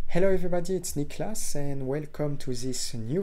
Hello everybody, it's Niklas and welcome to this new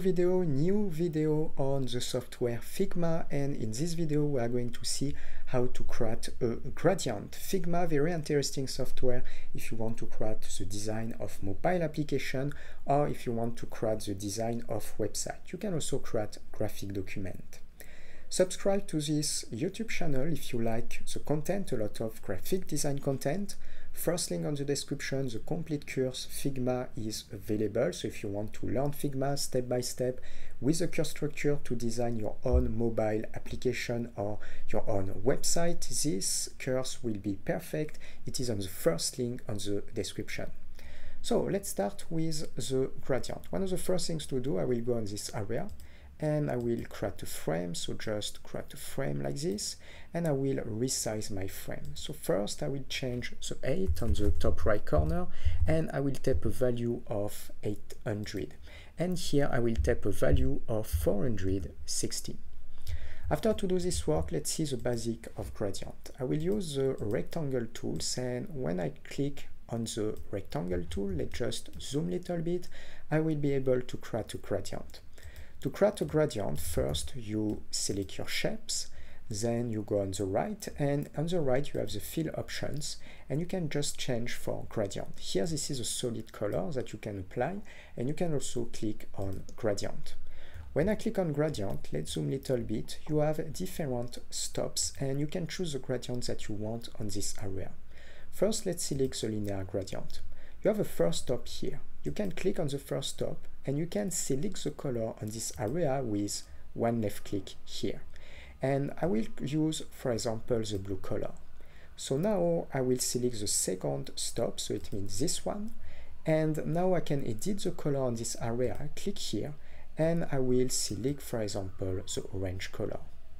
video on the software Figma. And in this video we are going to see how to create a gradient. Figma, very interesting software if you want to create the design of mobile application or if you want to create the design of website. You can also create graphic document. Subscribe to this YouTube channel if you like the content, a lot of graphic design content. First link on the description, the complete course Figma is available. So if you want to learn Figma step by step with a course structure to design your own mobile application or your own website, this course will be perfect. It is on the first link on the description. So let's start with the gradient. One of the first things to do, I will go on this area and I will create a frame. So just create a frame like this, and I will resize my frame. So first I will change the 8 on the top right corner, and I will type a value of 800. And here I will type a value of 460. After to do this work, let's see the basic of gradient. I will use the rectangle tools, and when I click on the rectangle tool, let's just zoom a little bit, I will be able to create a gradient. To create a gradient, first you select your shapes, then you go on the right, and on the right you have the fill options, and you can just change for gradient. Here this is a solid color that you can apply, and you can also click on gradient. When I click on gradient, let's zoom a little bit, you have different stops, and you can choose the gradient that you want on this area. First, let's select the linear gradient. You have a first stop here. You can click on the first stop and you can select the color on this area with one left click here. And I will use, for example, the blue color. So now I will select the second stop, so it means this one. And now I can edit the color on this area, click here, and I will select, for example, the orange color.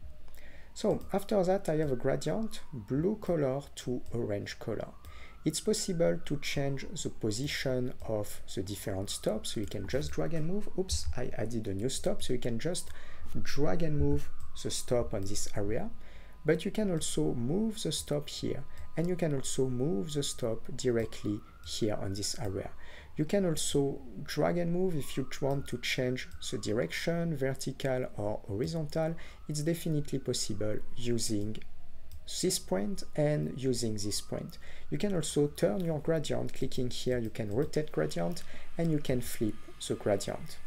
So after that I have a gradient, blue color to orange color. It's possible to change the position of the different stops, so you can just drag and move. Oops, I added a new stop, so you can just drag and move the stop on this area. But you can also move the stop here, and you can also move the stop directly here on this area. You can also drag and move if you want to change the direction, vertical or horizontal. It's definitely possible using this point and using this point. You can also turn your gradient. Clicking here, you can rotate gradient and you can flip the gradient.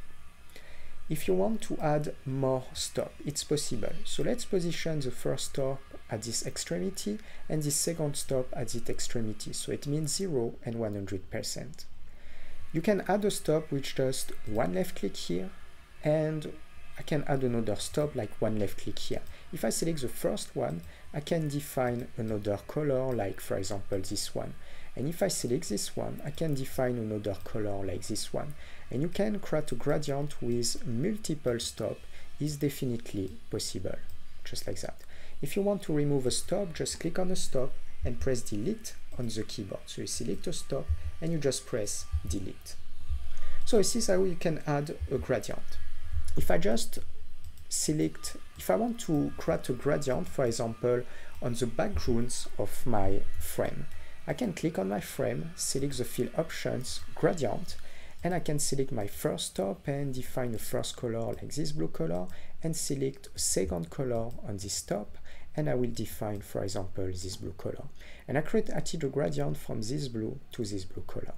If you want to add more stop, it's possible. So let's position the first stop at this extremity and the second stop at this extremity. So it means 0 and 100%. You can add a stop with just one left click here, and I can add another stop like one left click here. If I select the first one, I can define another color like, for example, this one. And if I select this one, I can define another color like this one. And you can create a gradient with multiple stops. Is definitely possible, just like that. If you want to remove a stop, just click on a stop and press delete on the keyboard. So you select a stop and you just press delete. So this is how you can add a gradient. If I just select, if I want to create a gradient, for example, on the backgrounds of my frame, I can click on my frame, select the fill options, gradient, and I can select my first stop and define the first color like this blue color, and select a second color on this stop, and I will define, for example, this blue color. And I created a gradient from this blue to this blue color.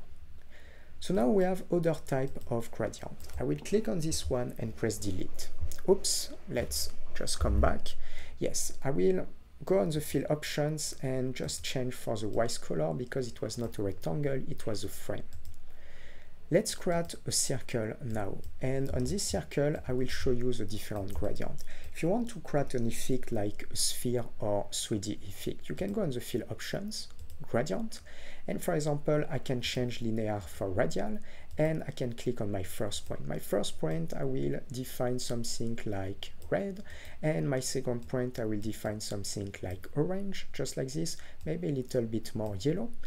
So now we have other type of gradient. I will click on this one and press delete. Oops, let's just come back. Yes, I will go on the fill options and just change for the white color because it was not a rectangle, it was a frame. Let's create a circle now, and on this circle I will show you the different gradient. If you want to create an effect like a sphere or 3D effect, you can go on the fill options, gradient, and for example I can change linear for radial, and I can click on my first point. My first point I will define something like red, and my second point I will define something like orange, just like this, maybe a little bit more yellow.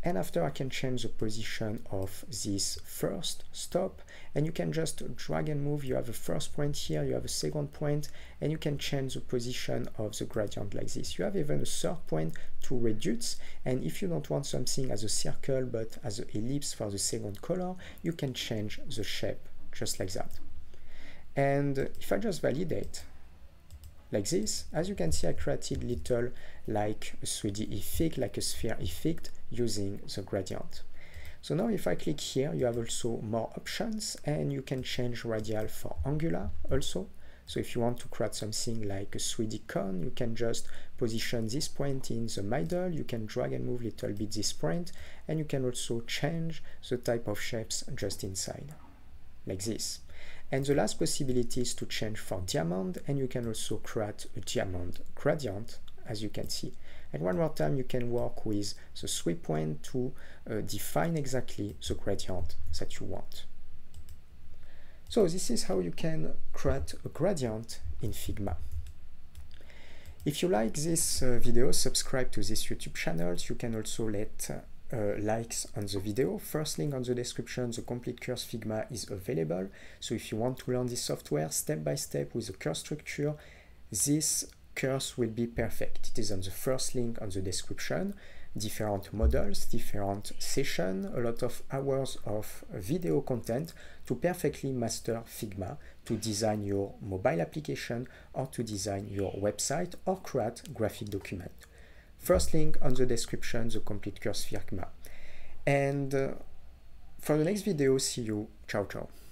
And after, I can change the position of this first stop, and you can just drag and move. You have a first point here, you have a second point, and you can change the position of the gradient like this. You have even a third point to reduce, and if you don't want something as a circle but as an ellipse for the second color, you can change the shape just like that. And if I just validate like this, as you can see, I created little like a 3D effect, like a sphere effect using the gradient. So now if I click here, you have also more options, and you can change radial for angular also. So if you want to create something like a 3D cone, you can just position this point in the middle, you can drag and move a little bit this point, and you can also change the type of shapes just inside, like this. And the last possibility is to change for diamond, and you can also create a diamond gradient, as you can see. And one more time, you can work with the 3 points to define exactly the gradient that you want. So this is how you can create a gradient in Figma. If you like this video, subscribe to this YouTube channel. You can also let likes on the video. First link on the description, the complete course Figma is available. So if you want to learn this software step by step with a course structure, this course will be perfect. It is on the first link on the description. Different models, different sessions, a lot of hours of video content to perfectly master Figma, to design your mobile application or to design your website or create graphic document. First link on the description, the complete course Figma. And for the next video, see you. Ciao, ciao.